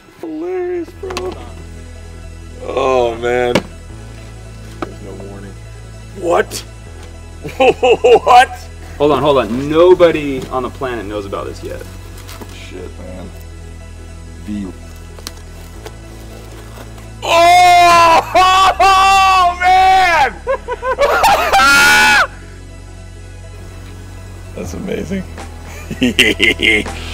Hilarious, bro. Oh, man. There's no warning. What? What? Hold on. Nobody on the planet knows about this yet. Shit, man. Oh, man! That's amazing.